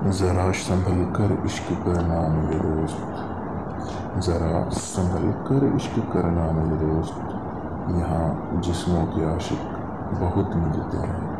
ज़रा संभल कर इश्क करना मेरे दोस्त, ज़रा संभल कर इश्क करना मेरे दोस्त, यहाँ जिस्मों के आशिक बहुत मिलते हैं।